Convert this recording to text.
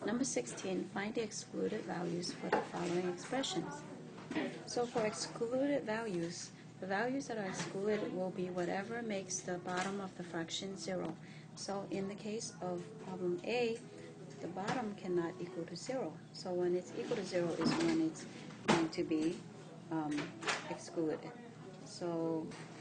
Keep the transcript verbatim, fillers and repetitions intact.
Number sixteen, find the excluded values for the following expressions. So for excluded values, the values that are excluded will be whatever makes the bottom of the fraction zero. So in the case of problem A, the bottom cannot equal to zero. So when it's equal to zero is when it's going to be um, excluded. So